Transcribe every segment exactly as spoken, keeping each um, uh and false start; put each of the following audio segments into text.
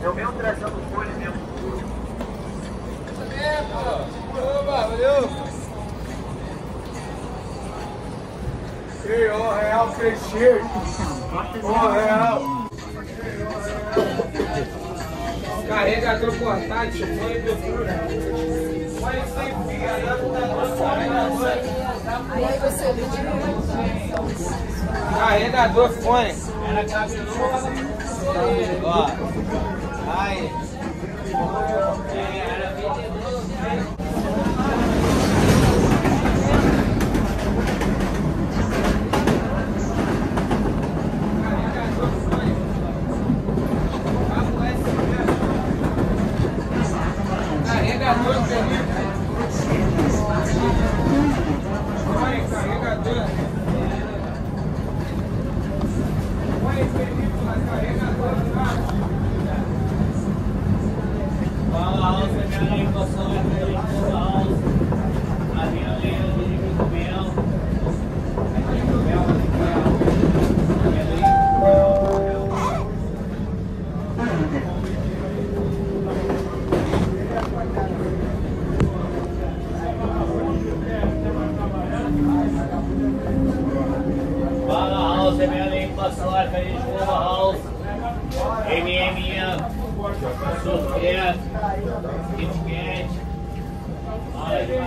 É o mesmo trazendo folha mesmo. É, pô. Oba, valeu. Ei, ó, real fechei. Ó, real. Carregador portátil, põe do furo. Põe sem fio, aí você carregador fone. Era cabeludo. Ó. Aí. Era vendedor. Carregador feliz. Olha, carregador. Olha, película, carregador. Fala, Alça, minha ligação é película, Alça. A minha linha de Mel. Fala, Alça, minha língua, salário, feliz de House, M M M, Surfet, KitKat, olha de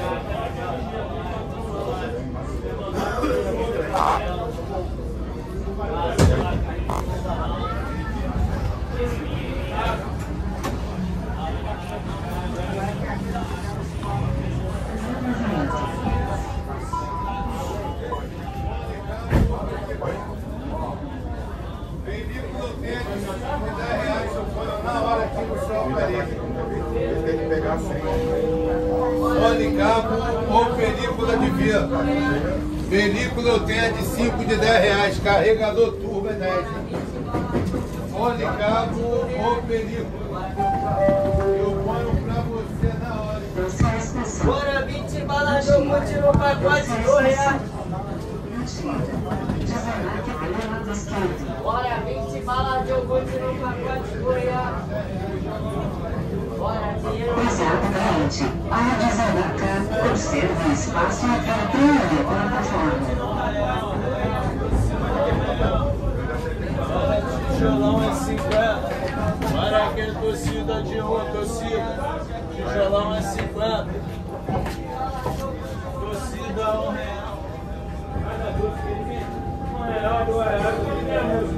Fone cabo ou película de vida. Película eu tenho a de cinco de dez reais. Carregador turbo é dez. Fone cabo ou película. Eu ponho pra você na hora. Bora vinte balas de iogurte no pacote de um real. Bora vinte balas de iogurte no pacote de um real. Bora dinheiro. Exatamente. A Desabaca observa o espaço para a plataforma. Tijolão é cinquenta. Para aquele torcida de rua, torcida. Tijolão é cinquenta. Torcida um real. Um real, dois reais.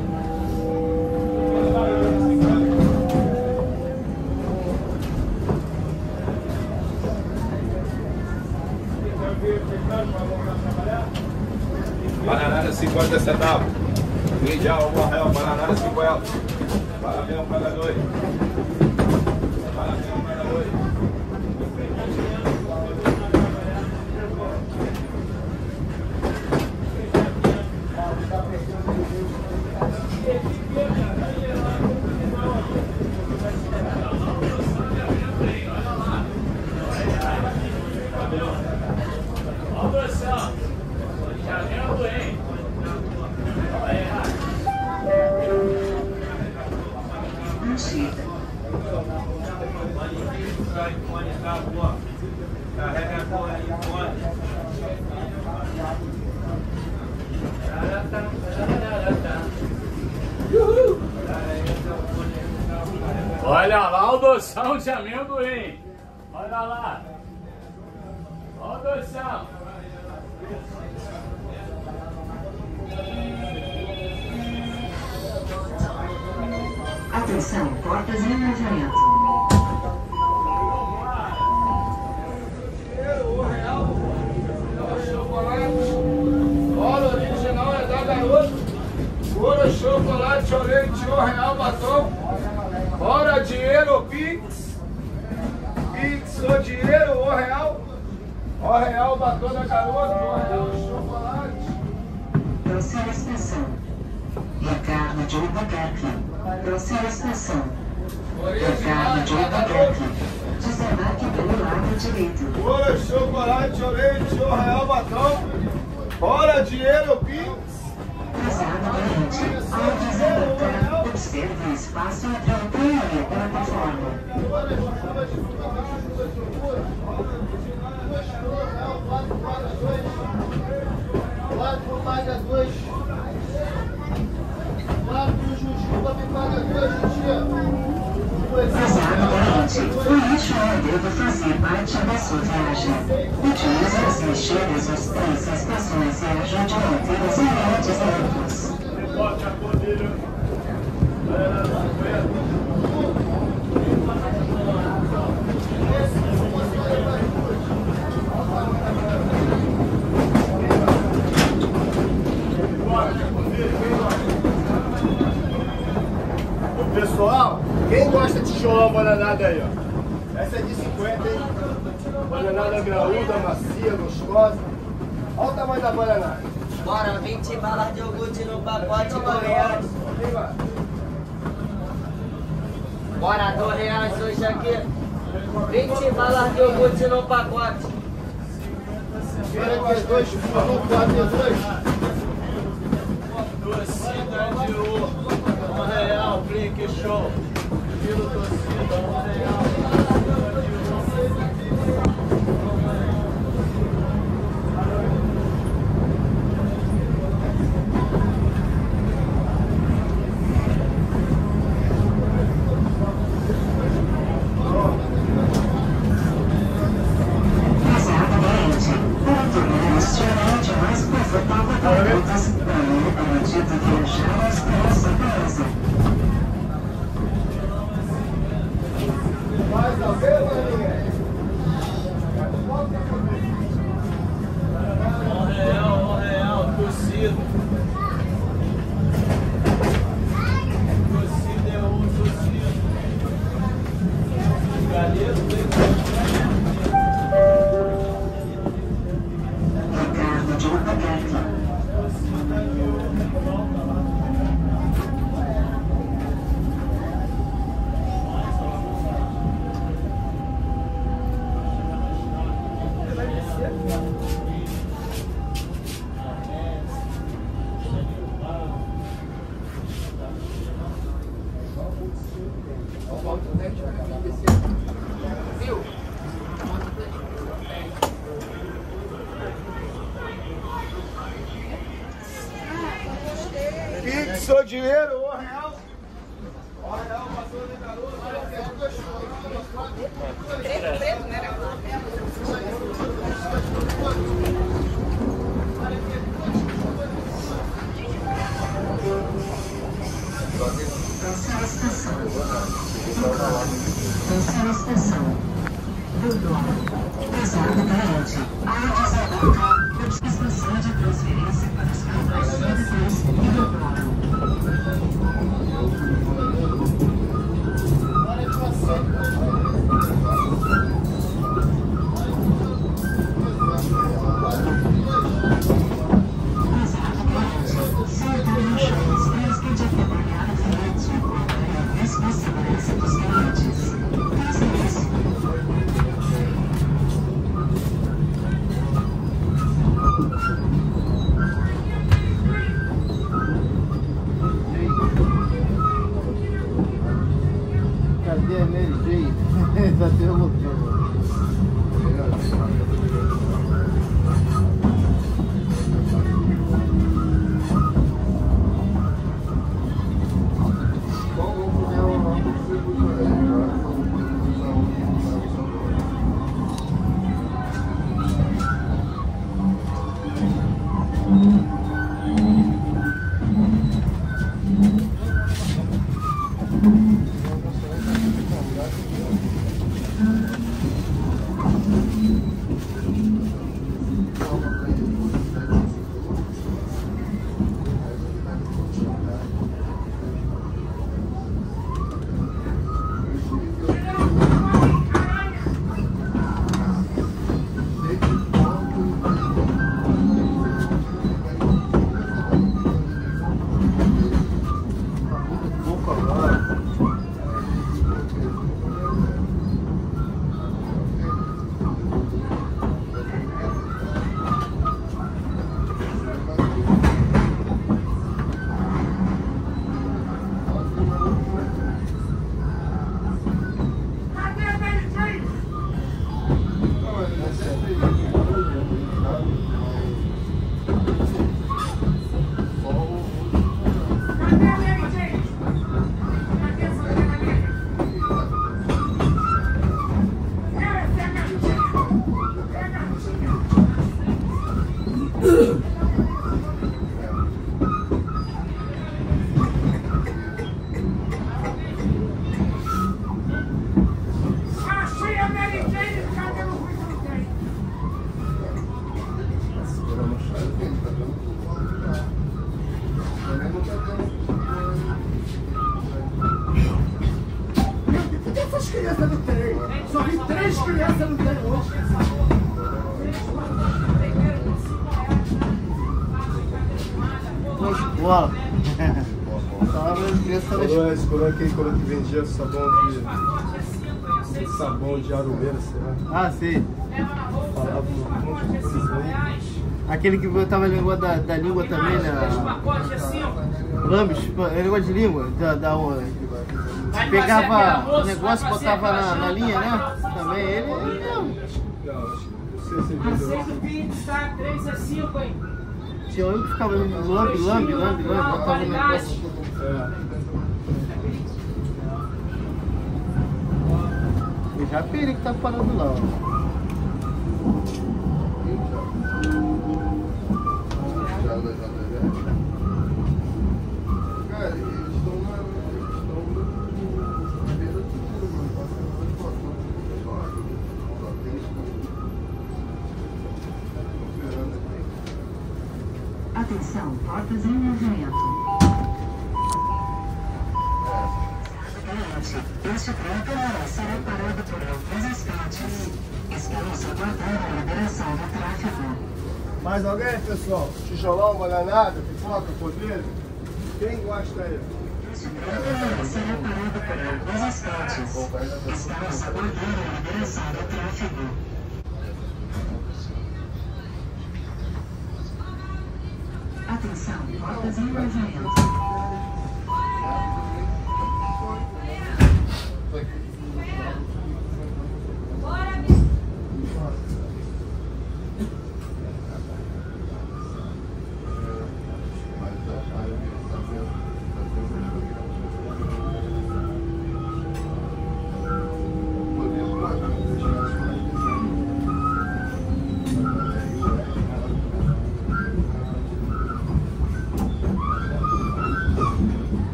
Bananada cinquenta centavos. Mundial, um real. Bananada cinquenta. Parabéns para dois. Parabéns para dois. Olha lá o doção de amendoim. Olha lá. Olha o doção. Atenção, portas em movimento. Olha, original é da Garoto. Ouro, chocolate, leite, um real, batom. Bora, dinheiro, Pix. Pix, o dinheiro, um real. Um real, batom da Garoto, um real, chocolate. Próxima estação. Ricardo de Albuquerque. Próxima estação. Ricardo de Albuquerque. Desembarque pelo lado direito. Ouro, chocolate, leite, um real, batom. Bora, dinheiro, Pix. Exatamente. Ao desembarcar, Observe o espaço entre a altura e a plataforma. quatro paga dois. quatro Jujuba me paga dois, Jujuba. Exatamente. O lixo não deve fazer parte da sua viagem. Utilize as lixeiras nos trens e estações e ajude a manter os ambientes limpos. Pessoal, quem gosta de show bananada aí, ó? Essa é de cinquenta, hein? Bananada graúda, macia, gostosa. Olha o tamanho da bananada. Bora, vinte balas de iogurte no pacote, dois reais. Bora, dois reais hoje aqui. vinte balas de iogurte no pacote. Quero que as dois por quatro e dois. Torcida de ouro. Um real, Blink Show. Quilo torcida, um real. Exatamente. Para tornar este ambiente mais confortável para todos, é permitido viajar às pressas casa. Faz a ver, maninha? Um real, um real, torcida. Torcida é um torcida. Galheiro tem. Ricardo de Albuquerque. Fixou dinheiro, um real. Um real passou de garoto. Preto, preto, né? Terceira estação. Terceira estação. Bordona. Exatamente. A desembarcar. Estação de transferência para os campos cívicos e Bordona. Cadê a Mary Jane? Tá derrotando. crianças não tem. Só vi três crianças não tem hoje. Na escola. Falava as crianças na escola. A escola que quando que vendia sabão de... sabão de aromeira, sei lá. Ah, sim. Falava um monte de coisa aí. Aquele que botava a língua da, da língua também, né? Lambes, é negócio de língua, da, da pegava o negócio, botava na, na linha, né? Também ele, ele mesmo. Não, acho que não sei se ele Tinha um que ficava lambe, lambe, lambe, lambe, botava o negócio. é. E já ele que tá parando lá, ó. Cara, eles estão na. Atenção, portas em movimento. Cliente, este trem poderá ser parado por alguns instantes. Estamos aguardando a liberação do tráfego. Mais alguém, pessoal? Tijolão, bananada, pipoca, podreiro? Quem gosta aí? Este trem poderá ser parado por alguns instantes. Estamos aguardando a liberação do tráfego. Atenção, portas em movimento.